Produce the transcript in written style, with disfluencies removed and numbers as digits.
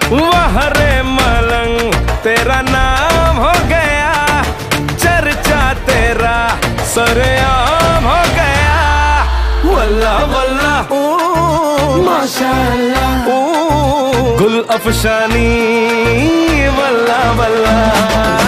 वाह रे मलंग तेरा नाम हो गया, चर्चा तेरा सरेआम हो गया। वल्ला वल्ला माशाअल्लाह गुल अफशानी, वल्ला वल्ला।